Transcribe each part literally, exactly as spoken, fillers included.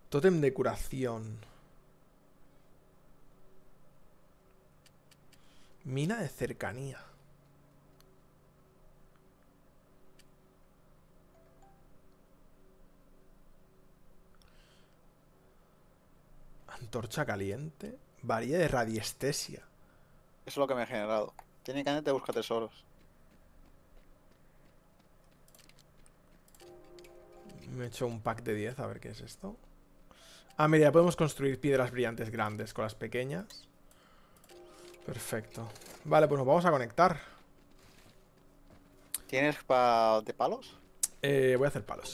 Tótem de curación. Mina de cercanía. Antorcha caliente. Varilla de radiestesia. Eso es lo que me ha generado. Técnicamente busca tesoros. Me he hecho un pack de diez, a ver qué es esto. Ah, mira, ya podemos construir piedras brillantes grandes con las pequeñas. Perfecto. Vale, pues nos vamos a conectar. ¿Tienes pa de palos? Eh, voy a hacer palos.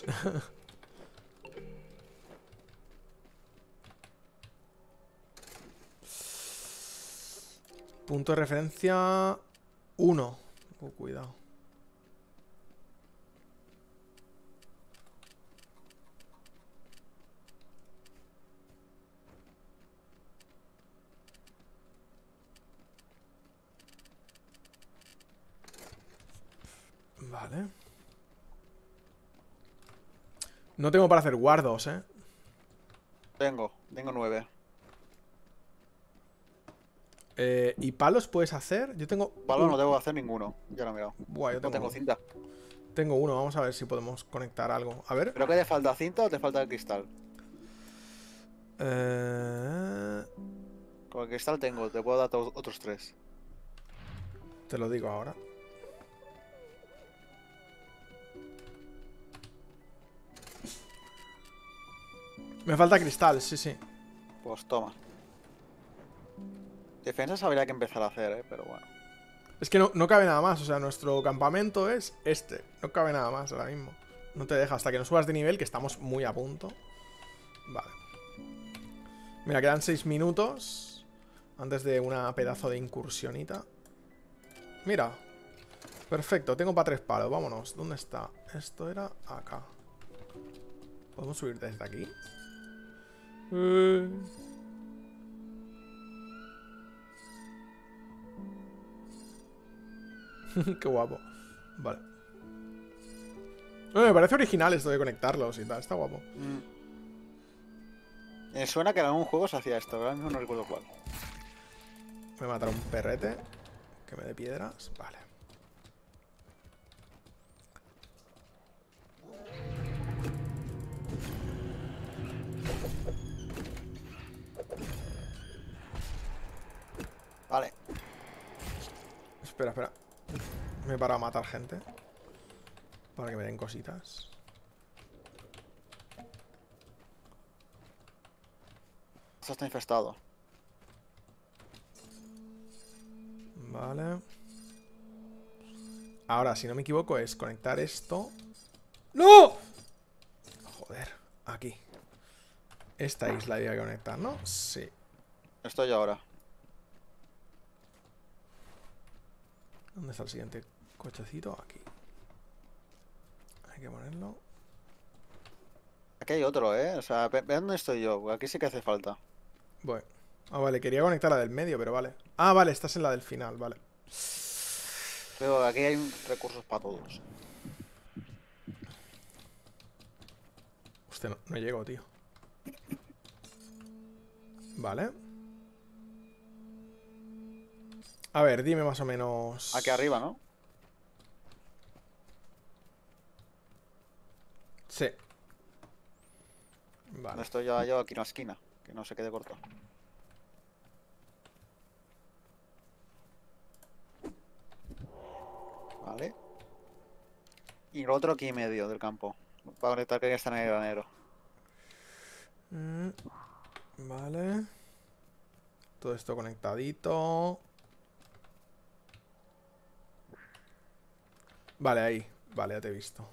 Punto de referencia uno. Oh, cuidado. Vale. No tengo para hacer guardos, eh. Tengo, tengo nueve. Eh, ¿y palos puedes hacer? Yo tengo... Palos un- no debo hacer ninguno. Ya lo he mirado. Buah, yo No tengo... tengo cinta. Tengo uno, vamos a ver si podemos conectar algo. A ver. ¿Pero qué te falta? ¿Cinta o te falta el cristal? Eh... Con el cristal tengo, te puedo dar to- otros tres. Te lo digo ahora. Me falta cristal, sí, sí. Pues toma. Defensas habría que empezar a hacer, eh, pero bueno. Es que no, no cabe nada más, o sea, nuestro campamento es este. No cabe nada más ahora mismo. No te deja hasta que no subas de nivel, que estamos muy a punto. Vale. Mira, quedan seis minutos antes de una pedazo de incursionita. Mira. Perfecto, tengo para tres palos, vámonos. ¿Dónde está? Esto era acá. ¿Podemos subir desde aquí? Eh... Qué guapo. Vale. No, me parece original esto de conectarlos y tal. Está guapo. Mm. Me suena que en algún juego se hacía esto, pero ahora mismo no recuerdo cuál. Voy a matar a un perrete que me dé piedras. Vale. Vale. Espera, espera. Me he parado a matar gente. Para que me den cositas. Esto está infestado. Vale. Ahora, si no me equivoco, es conectar esto. ¡No! Joder, aquí. Esta isla había que conectar, ¿no? Sí. Estoy ahora. ¿Dónde está el siguiente cochecito? Aquí. Hay que ponerlo. Aquí hay otro, ¿eh? O sea, ve, ve dónde estoy yo, porque aquí sí que hace falta. Bueno. Ah, vale, quería conectar la del medio, pero vale. Ah, vale, estás en la del final, vale. Pero aquí hay recursos para todos. Hostia, no, no llego, tío. Vale. A ver, dime más o menos... Aquí arriba, ¿no? Sí. Vale. No estoy yo, yo aquí en la esquina, que no se quede corto. Vale. Y el otro aquí en medio del campo. Para conectar que está en el granero. Mm, vale. Todo esto conectadito. Vale, ahí. Vale, ya te he visto.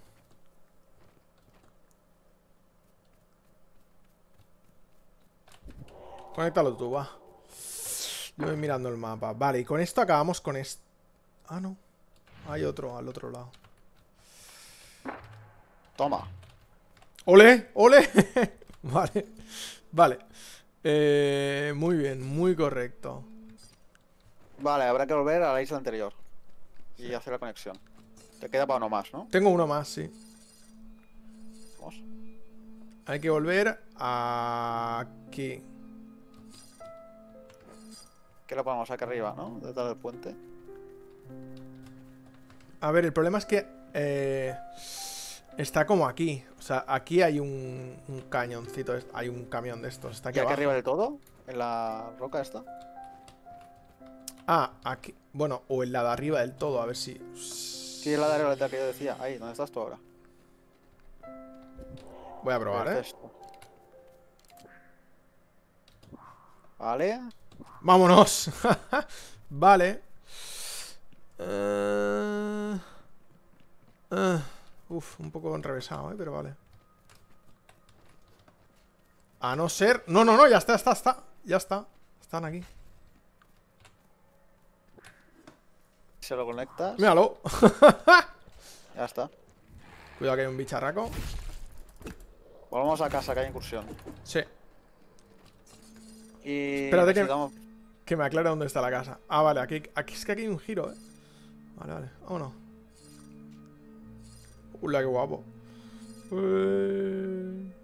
Conéctalo tú, va. Yo voy mirando el mapa. Vale, y con esto acabamos con esto. Ah, no. Hay otro al otro lado. Toma. ¡Ole! ¡Ole! Vale. Vale. Eh, muy bien, muy correcto. Vale, habrá que volver a la isla anterior. Y hacer la conexión. Te queda para uno más, ¿no? Tengo uno más, sí. Vamos. Hay que volver aquí. Que lo ponemos acá arriba, ¿no? Detrás del puente. A ver, el problema es que eh, está como aquí. O sea, aquí hay un, un cañoncito. Hay un camión de estos. Está aquí ¿Y aquí abajo. arriba del todo? ¿En la roca esta? Ah, aquí. Bueno, o en la de arriba del todo. A ver si... Sí, es la de arriba que yo decía. Ahí, ¿dónde estás tú ahora? Voy a probar, ¿eh? Perfecto. Vale. ¡Vámonos! Vale. Uh, uh, uf, un poco enrevesado, ¿eh? Pero vale. A no ser... No, no, no, ya está, está, está. Ya está. Están aquí. Se lo conectas. Míralo. Ya está. Cuidado que hay un bicharraco. Volvamos a casa, que hay incursión. Sí. Y Espérate que, necesitamos... que me aclare dónde está la casa. Ah, vale, aquí, aquí es que aquí hay un giro, ¿eh? Vale, vale, vámonos. Ula, qué guapo. Ué.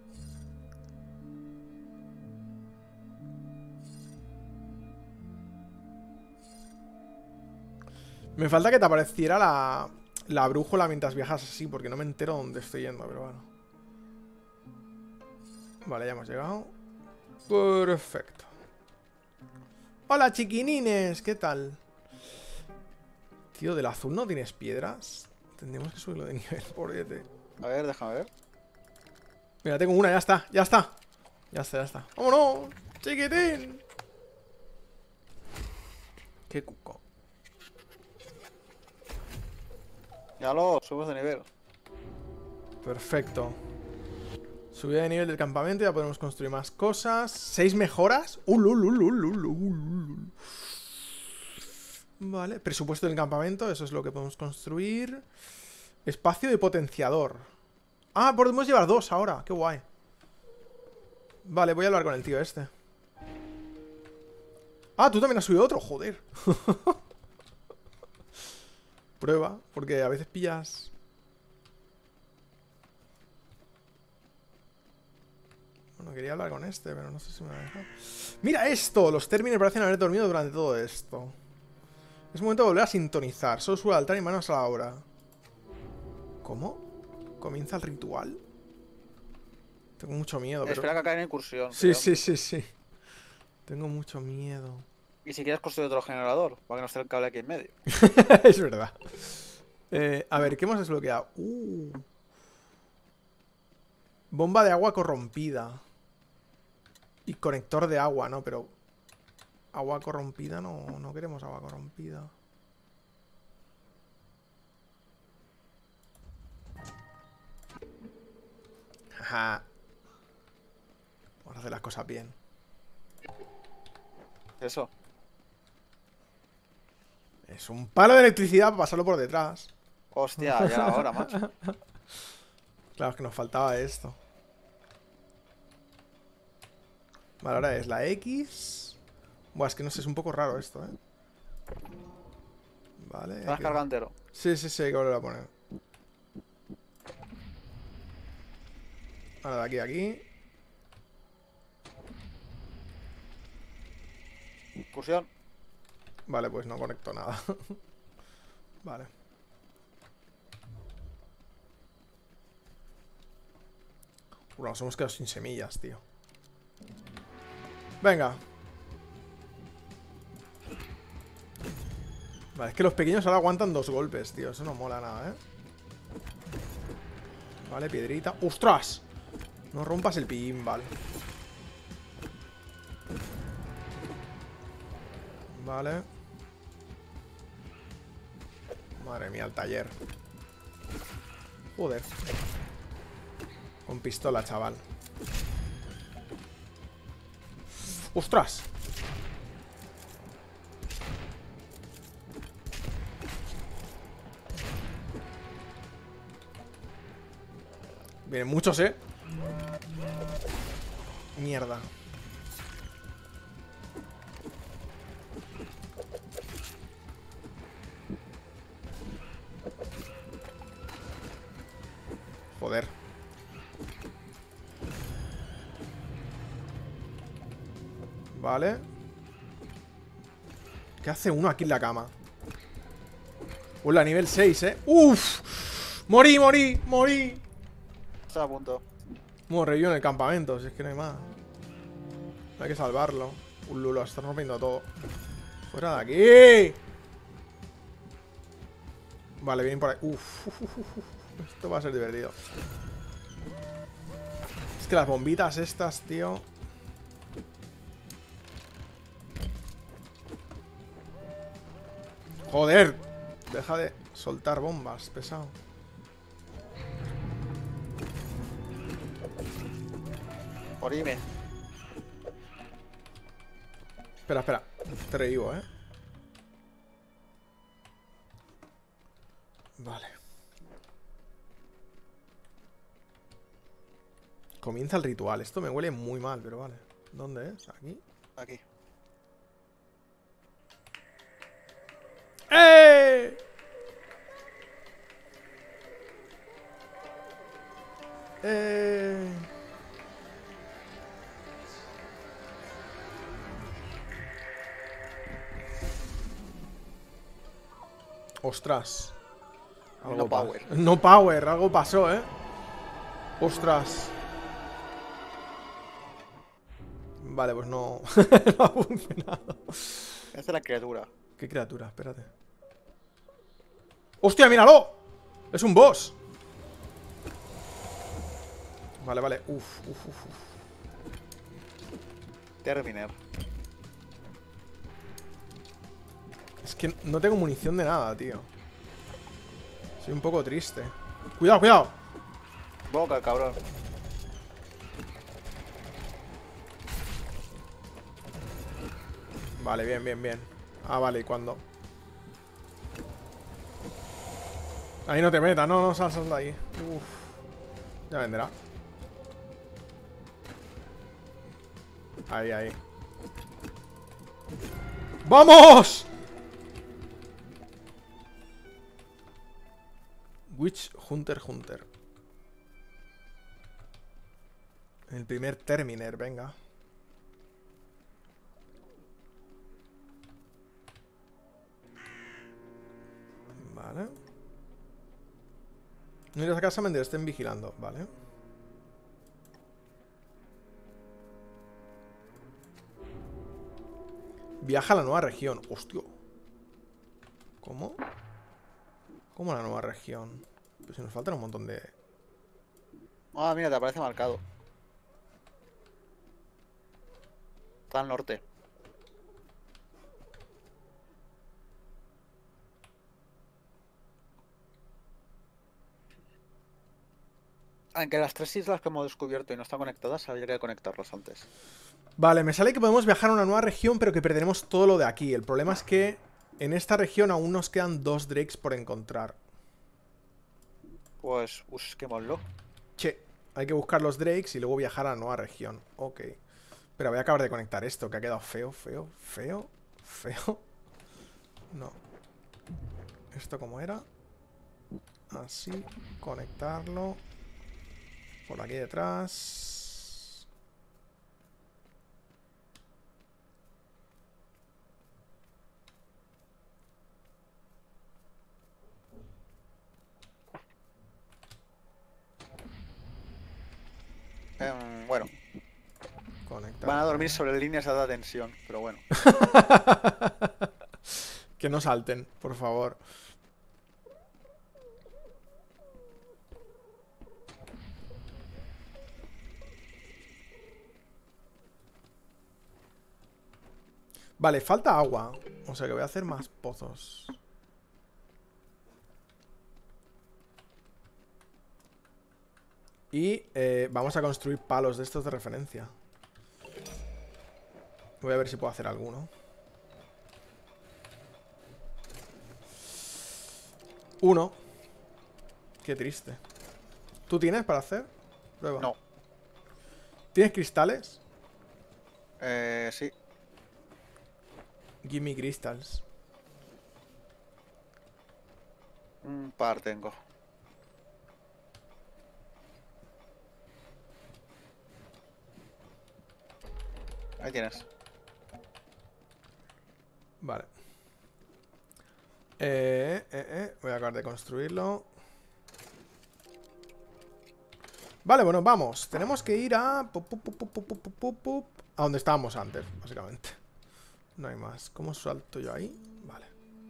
Me falta que te apareciera la, la brújula mientras viajas así, porque no me entero dónde estoy yendo, pero bueno. Vale, ya hemos llegado. Perfecto. Hola, chiquinines, ¿qué tal? Tío, del azul no tienes piedras. Tendremos que subirlo de nivel, pobrete. A ver, déjame ver. Mira, tengo una, ya está, ya está. Ya está, ya está. ¡Vámonos! ¡Chiquitín! Qué cuco. Ya lo subes de nivel. Perfecto. Subida de nivel del campamento, ya podemos construir más cosas. ¿Seis mejoras? Ulululululul. Vale, presupuesto del campamento, eso es lo que podemos construir. Espacio de potenciador. Ah, podemos llevar dos ahora, qué guay. Vale, voy a hablar con el tío este. Ah, tú también has subido otro, joder. Prueba, porque a veces pillas... Bueno, quería hablar con este, pero no sé si me va a dejar. ¡Mira esto! Los términos parecen haber dormido durante todo esto. Es momento de volver a sintonizar. Solo sube al altar y manos a la obra. ¿Cómo? ¿Comienza el ritual? Tengo mucho miedo, pero... Espera que caiga en incursión. Sí, creo. sí, sí, sí. Tengo mucho miedo. Y si quieres construir otro generador, para que no esté el cable aquí en medio. Es verdad. Eh, a ver, ¿qué hemos desbloqueado? Uh. Bomba de agua corrompida. Y conector de agua, ¿no? Pero... Agua corrompida, no, no queremos agua corrompida. Ajá. Vamos a hacer las cosas bien. Eso. Es un palo de electricidad para pasarlo por detrás. Hostia, ya ahora, macho. Claro, es que nos faltaba esto. Vale, ahora es la X. Buah, es que no sé, es un poco raro esto, ¿eh? Vale. Vas que... carga entero. Sí, sí, sí, hay que volver a poner. Ahora de aquí a aquí. Incursión. Vale, pues no conecto nada. Vale. Uf, nos hemos quedado sin semillas, tío. Venga. Vale, es que los pequeños ahora aguantan dos golpes, tío. Eso no mola nada, ¿eh? Vale, piedrita. ¡Ostras! No rompas el pinball. Vale. Madre mía, el taller. Joder. Con pistola, chaval. ¡Ostras! Vienen muchos, ¿eh? Mierda. Joder. Vale. ¿Qué hace uno aquí en la cama? Hola, nivel seis, eh. ¡Uf! Morí, morí, morí. Está a punto. Hemos revivido en el campamento, si es que no hay más. Hay que salvarlo. Un lulo, está rompiendo todo. ¡Fuera de aquí! Vale, vienen por ahí. Uf, uf, uf, uf. Esto va a ser divertido. Es que las bombitas estas, tío. Joder. Deja de soltar bombas, pesado. Morime. Espera, espera. Te revivo, eh. Vale. Comienza el ritual. Esto me huele muy mal, pero vale. ¿Dónde es? ¿Aquí? Aquí. ¡Eh! ¡Eh! Ostras. No pa- power. No power, algo pasó, ¿eh? Ostras. Vale, pues no. No ha funcionado. Esta es la criatura. ¿Qué criatura? Espérate. ¡Hostia, míralo! Es un boss. Vale, vale. Uf, uf, uf, uf. Terminer. Es que no tengo munición de nada, tío. Soy un poco triste. Cuidado, cuidado. Boca, cabrón. Vale, bien, bien, bien. Ah, vale, ¿y cuándo? Ahí no te metas, no, no, sal, sal de ahí. Uf. Ya vendrá. Ahí, ahí. ¡Vamos! Witch Hunter Hunter. El primer Terminer, venga. Vale. No irás a casa mientras estén vigilando, vale. Viaja a la nueva región. Hostia. ¿Cómo? ¿Cómo la nueva región? Pues si nos faltan un montón de... Ah, mira, te aparece marcado. Está al norte. Aunque las tres islas que hemos descubierto y no están conectadas, habría que conectarlas antes. Vale, me sale que podemos viajar a una nueva región, pero que perderemos todo lo de aquí. El problema es que en esta región aún nos quedan dos drakes por encontrar. Pues busquémoslo. Che, hay que buscar los drakes y luego viajar a la nueva región. Ok. Pero voy a acabar de conectar esto, que ha quedado feo, feo, feo, feo. No. ¿Esto cómo era? Así, conectarlo. Por aquí detrás. Em, bueno, Conectar. van a dormir sobre líneas de alta tensión, pero bueno. Que no salten, por favor. Vale, falta agua. O sea que voy a hacer más pozos. Y eh, vamos a construir palos de estos de referencia. Voy a ver si puedo hacer alguno. Uno. Qué triste. ¿Tú tienes para hacer? Prueba. No. ¿Tienes cristales? Eh, sí. Give me crystals. Un par tengo. Ahí tienes. Vale. Eh, eh, eh. Voy a acabar de construirlo. Vale, bueno, vamos. Tenemos que ir a... A donde estábamos antes, básicamente. No hay más. ¿Cómo salto yo ahí? Vale.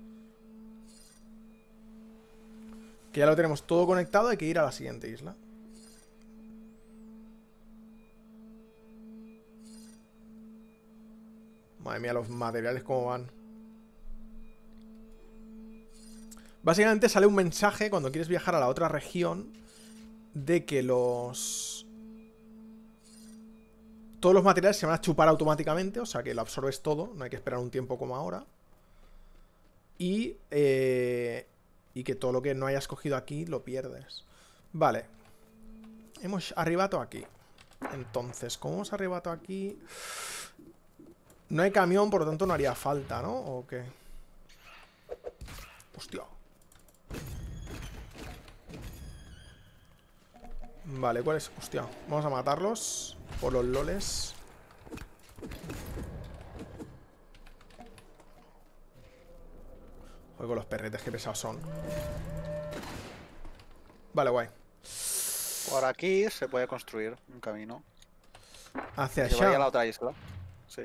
Que ya lo tenemos todo conectado. Hay que ir a la siguiente isla. Madre mía, los materiales cómo van. Básicamente sale un mensaje cuando quieres viajar a la otra región de que los... todos los materiales se van a chupar automáticamente, o sea que lo absorbes todo, no hay que esperar un tiempo como ahora. Y, eh, y que todo lo que no hayas cogido aquí lo pierdes. Vale. Hemos arribado aquí. Entonces, como hemos arribado aquí... No hay camión, por lo tanto no haría falta, ¿no? ¿O qué? Hostia. Vale, ¿cuál es? Hostia, vamos a matarlos por los loles. Joder, con los perretes, qué pesados son. Vale, guay. Por aquí se puede construir un camino. Hacia Que vaya a la allá. otra isla. Sí.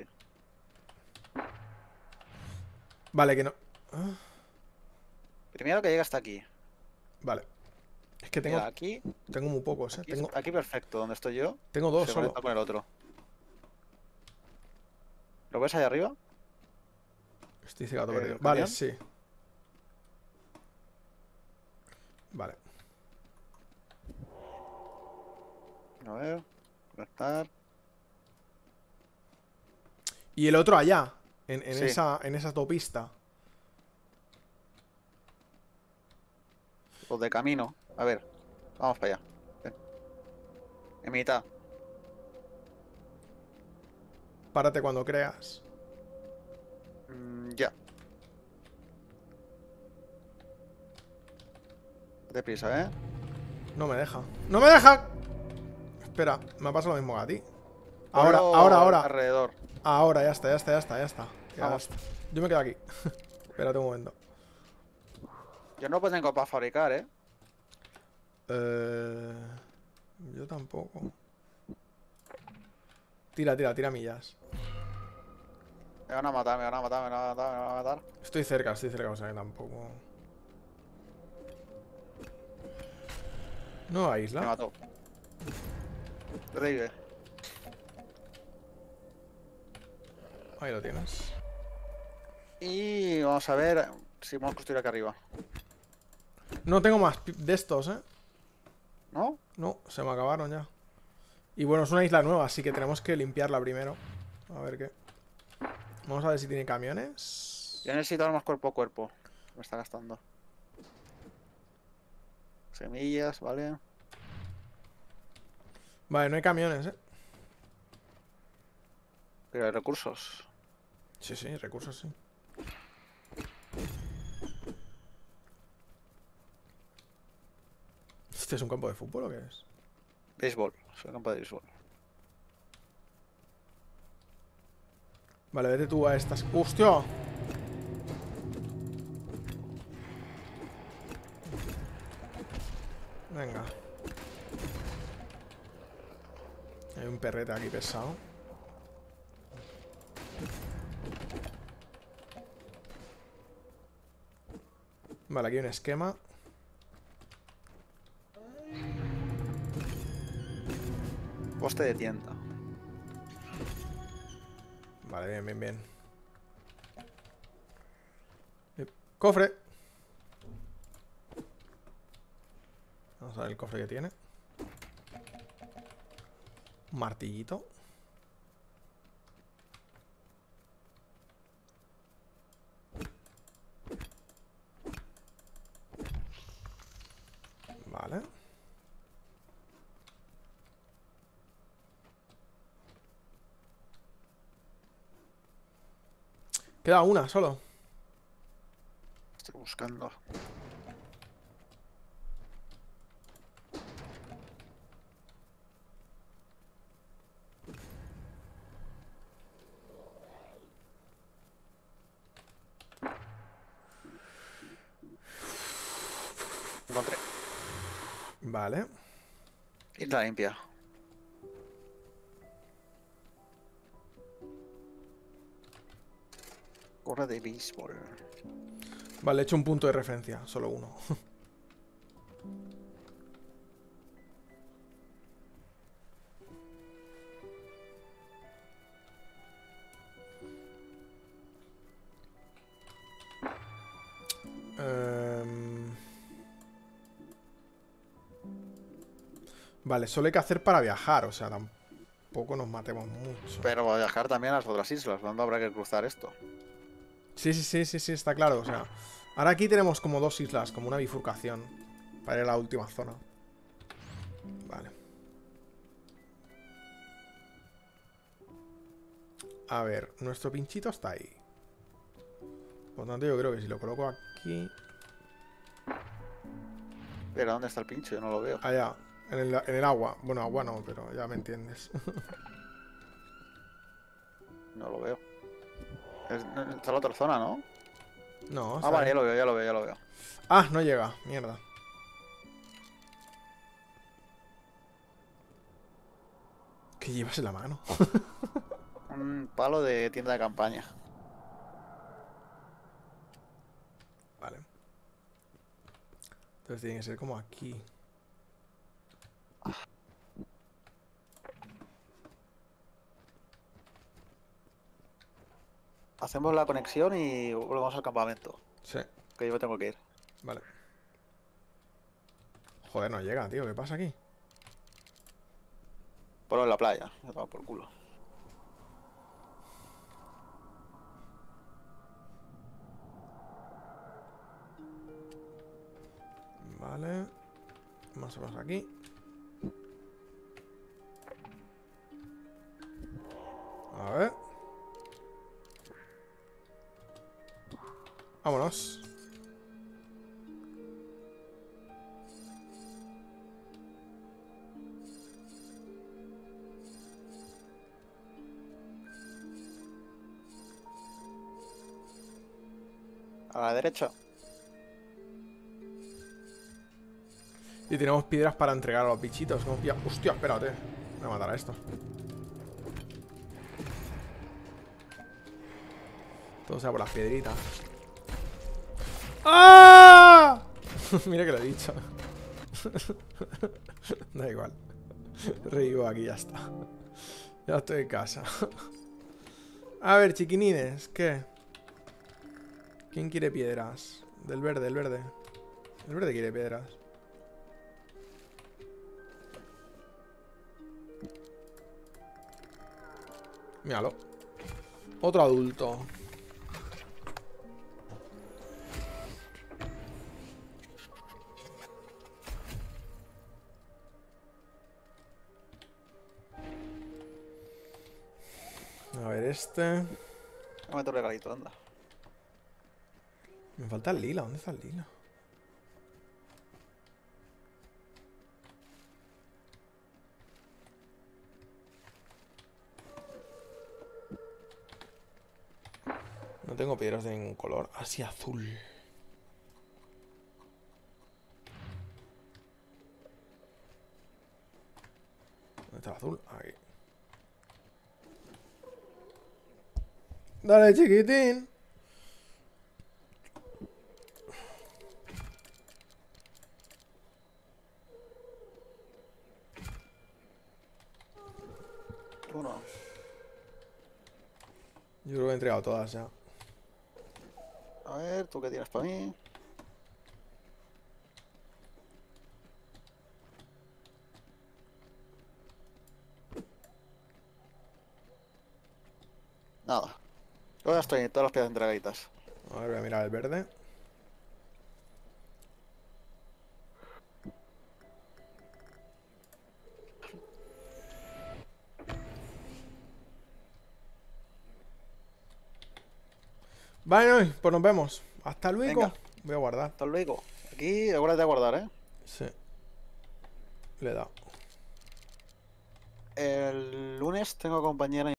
Vale, que no... Ah, Primero que llegue hasta aquí. vale. Es que tengo, Mira, aquí, tengo muy pocos, ¿eh? aquí, Tengo, aquí perfecto, donde estoy yo. tengo dos Se solo. conecta con el otro. ¿Lo ves ahí arriba? Estoy ciegado ¿El perdido. Vale, camión? sí. Vale. A ver, conectar. Y el otro allá. En, en Sí. esa, en esa autopista. Los de camino. A ver, vamos para allá. Ven. En mitad. Párate cuando creas. Mm, ya. Deprisa, ¿eh? No me deja. ¡No me deja! Espera, me ha pasado lo mismo que a ti. Ahora, Ponlo ahora, ahora. Alrededor. Ahora, ya está, ya está, ya está, ya está. Ya Vamos. está. Yo me quedo aquí. Espérate un momento. Yo no tengo para fabricar, ¿eh? Eh... Yo tampoco. Tira, tira, tira millas. Me van a matar, me van a matar, me van a matar, me van a matar. Estoy cerca, estoy cerca, o sea que tampoco. Nueva Me isla. mató. Revive. Ahí lo tienes. Y vamos a ver si vamos a construir aquí arriba. No tengo más pi- de estos, ¿eh? ¿No? No, se me acabaron ya. Y bueno, es una isla nueva, así que tenemos que limpiarla primero. A ver qué. Vamos a ver si tiene camiones. Yo necesito más cuerpo a cuerpo. Me está gastando. Semillas, ¿vale? Vale, no hay camiones, ¿eh? Pero hay recursos. Sí, sí, recursos, sí. ¿Este es un campo de fútbol o qué es? Béisbol. Soy campo de béisbol. Vale, vete tú a estas... ¡Hostia! Venga. Hay un perrete aquí pesado. Vale, aquí hay un esquema. Poste de tienda. Vale, bien, bien, bien. Eh, ¡Cofre! Vamos a ver el cofre que tiene. Un martillito. Vale. Queda una solo. Estoy buscando. Encontré. Vale. Isla limpia. Gorra de béisbol. Vale, he hecho un punto de referencia, solo uno. um... Vale, solo hay que hacer para viajar, o sea, tampoco nos matemos mucho. Pero va a viajar también a las otras islas. ¿Dónde habrá que cruzar esto? Sí, sí, sí, sí, sí, está claro, o sea... Ahora aquí tenemos como dos islas, como una bifurcación. Para ir a la última zona. Vale. A ver, nuestro pinchito está ahí. Por lo tanto, yo creo que si lo coloco aquí... Pero ¿dónde está el pincho? Yo no lo veo. Allá, en el, en el agua. Bueno, agua no, pero ya me entiendes. No lo veo. Es- Está en la otra zona, ¿no? No, Ah, está vale, ahí. ya lo veo, ya lo veo, ya lo veo. Ah, no llega, mierda. ¿Qué llevas en la mano? Un palo de tienda de campaña. Vale. Entonces tiene que ser como aquí. Hacemos la conexión y volvemos al campamento. Sí, Que yo me tengo que ir. vale. Joder, no llega, tío. ¿Qué pasa aquí? Por en la playa. Me tomo por culo. Vale. Más o menos aquí. A ver. Vámonos. A la derecha. Y tenemos piedras para entregar a los bichitos. ¿No? Ya- Hostia, espérate. Voy a matar a esto. Todo sea por las piedritas. ¡Ah! Mira que lo he dicho. Da igual. Revivo aquí, ya está. Ya estoy en casa. A ver, chiquinines, ¿qué? ¿Quién quiere piedras? Del verde, el verde. El verde quiere piedras. Míralo. Otro adulto. A ver, este. No me tu regalito, anda. Me falta el lila. ¿Dónde está el lila? No tengo piedras de ningún color. Así azul. ¿Dónde está el azul? Ahí. Dale, chiquitín. Uno. Yo creo que he entregado todas ya. A ver, ¿tú qué tienes para mí? Nada. Yo ya estoy en todas las piezas entregaditas. A ver, voy a mirar el verde. Vale, pues nos vemos. Hasta luego. Venga. Voy a guardar. Hasta luego. Aquí, acuérdate de guardar, ¿eh? Sí. Le he dado. El lunes tengo compañera